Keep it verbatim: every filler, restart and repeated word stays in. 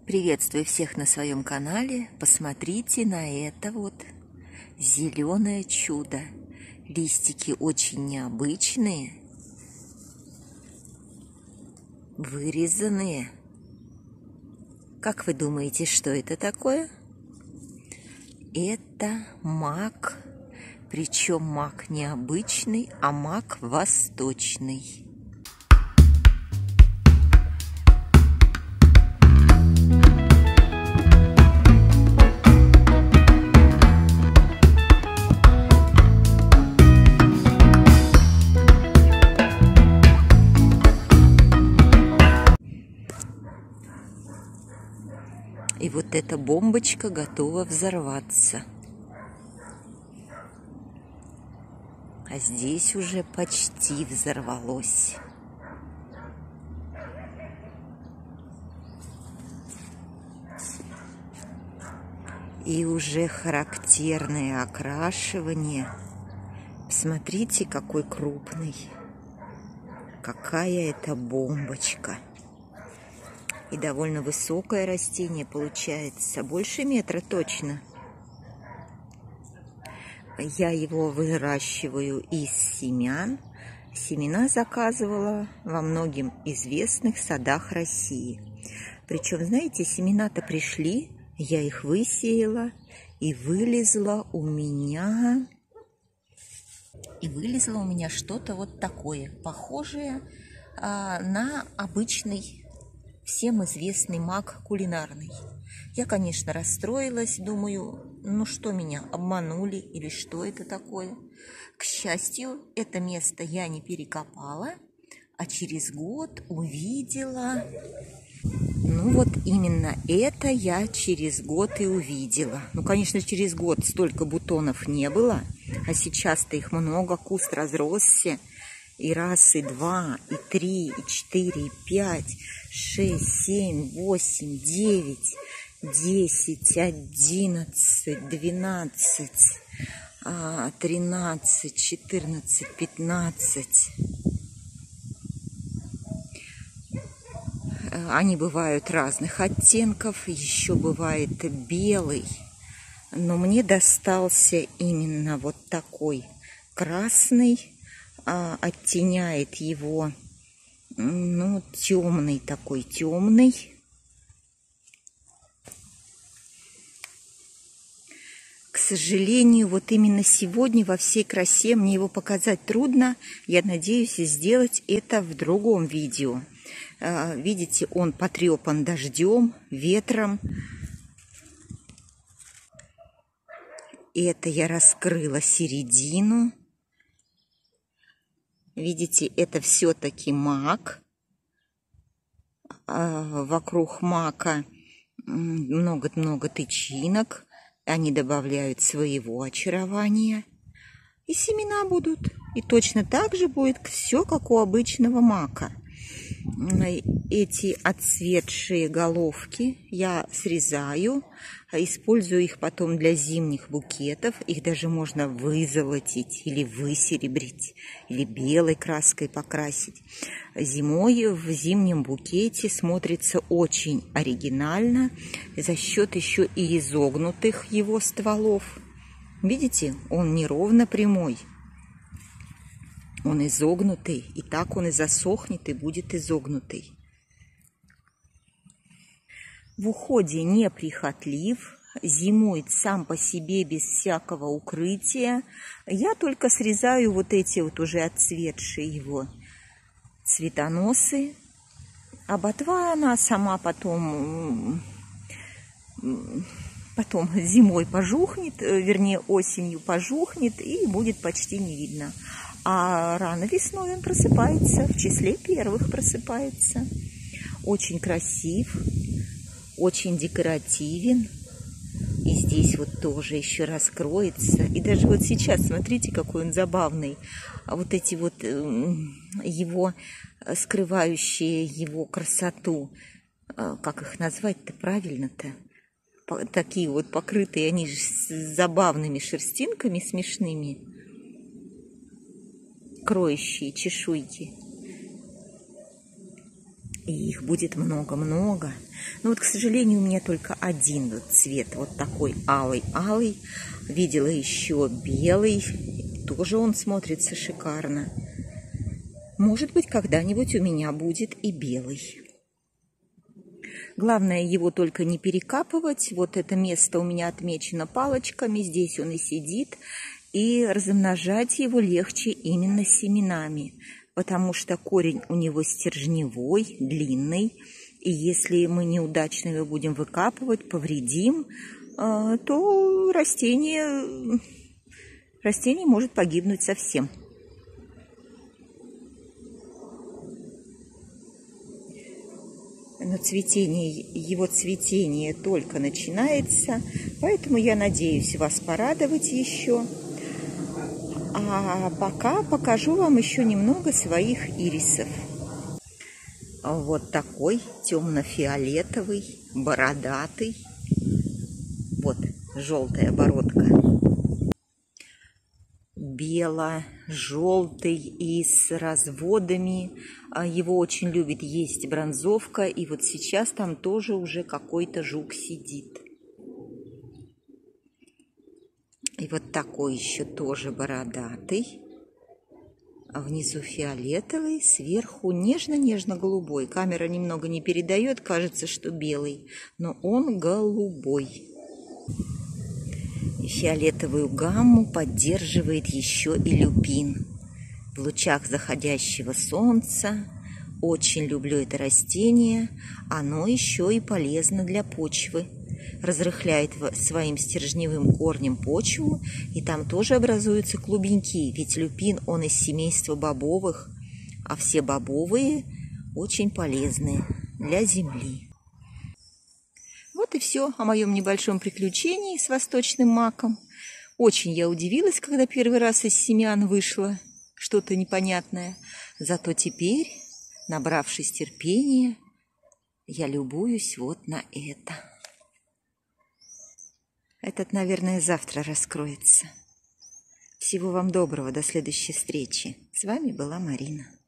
Приветствую всех на своем канале. Посмотрите на это вот зеленое чудо. Листики очень необычные, вырезанные. Как вы думаете, что это такое? Это мак. Причем мак не обычный, а мак восточный. И вот эта бомбочка готова взорваться. А здесь уже почти взорвалось. И уже характерное окрашивание. Посмотрите, какой крупный. Какая это бомбочка. И довольно высокое растение получается, больше метра точно. Я его выращиваю из семян. Семена заказывала во многим известных садах России. Причем, знаете, семена-то пришли, я их высеяла, и вылезло у меня... И вылезло у меня что-то вот такое, похожее а, на обычный... всем известный мак кулинарный. Я, конечно, расстроилась, думаю, ну что, меня обманули или что это такое? К счастью, это место я не перекопала, а через год увидела. Ну вот именно это я через год и увидела. Ну, конечно, через год столько бутонов не было, а сейчас-то их много, куст разросся. И раз, и два, и три, и четыре, и пять, шесть, семь, восемь, девять, десять, одиннадцать, двенадцать, тринадцать, четырнадцать, пятнадцать. Они бывают разных оттенков, еще бывает белый. Но мне достался именно вот такой красный. Оттеняет его, ну, темный такой, темный. К сожалению, вот именно сегодня во всей красе мне его показать трудно. Я надеюсь сделать это в другом видео. Видите, он потрепан дождем, ветром. Это я раскрыла середину. Видите, это все-таки мак. Вокруг мака много-много тычинок. Они добавляют своего очарования. И семена будут. И точно так же будет все, как у обычного мака. Эти отцветшие головки я срезаю, использую их потом для зимних букетов. Их даже можно вызолотить или высеребрить, или белой краской покрасить. Зимой в зимнем букете смотрится очень оригинально за счет еще и изогнутых его стволов. Видите, он неровно прямой. Он изогнутый, и так он и засохнет, и будет изогнутый. В уходе неприхотлив, зимует сам по себе без всякого укрытия. Я только срезаю вот эти вот уже отцветшие его цветоносы. А ботва она сама потом, потом зимой пожухнет, вернее осенью пожухнет, и будет почти не видно. А рано весной он просыпается, в числе первых просыпается. Очень красив, очень декоративен. И здесь вот тоже еще раскроется. И даже вот сейчас, смотрите, какой он забавный. А вот эти вот его, скрывающие его красоту, как их назвать-то правильно-то? Такие вот покрытые, они же с забавными шерстинками смешными. Кроющие чешуйки. И их будет много-много. Но вот, к сожалению, у меня только один вот цвет. Вот такой алый-алый. Видела еще белый. Тоже он смотрится шикарно. Может быть, когда-нибудь у меня будет и белый. Главное его только не перекапывать. Вот это место у меня отмечено палочками. Здесь он и сидит. И размножать его легче именно семенами. Потому что корень у него стержневой, длинный. И если мы неудачно его будем выкапывать, повредим, то растение, растение может погибнуть совсем. Но цветение, его цветение только начинается, поэтому я надеюсь вас порадовать еще. А пока покажу вам еще немного своих ирисов. Вот такой темно-фиолетовый, бородатый. Вот желтая бородка. Бело-желтый и с разводами. Его очень любит есть бронзовка. И вот сейчас там тоже уже какой-то жук сидит. И вот такой еще тоже бородатый. А внизу фиолетовый, сверху нежно-нежно-голубой. Камера немного не передает, кажется, что белый, но он голубой. И фиолетовую гамму поддерживает еще и люпин. В лучах заходящего солнца. Очень люблю это растение. Оно еще и полезно для почвы. Разрыхляет своим стержневым корнем почву, и там тоже образуются клубеньки, ведь люпин, он из семейства бобовых, а все бобовые очень полезны для земли. Вот и все о моем небольшом приключении с восточным маком. Очень я удивилась, когда первый раз из семян вышло что-то непонятное. Зато теперь, набравшись терпения, я любуюсь вот на это. Этот, наверное, завтра раскроется. Всего вам доброго, до следующей встречи. С вами была Марина.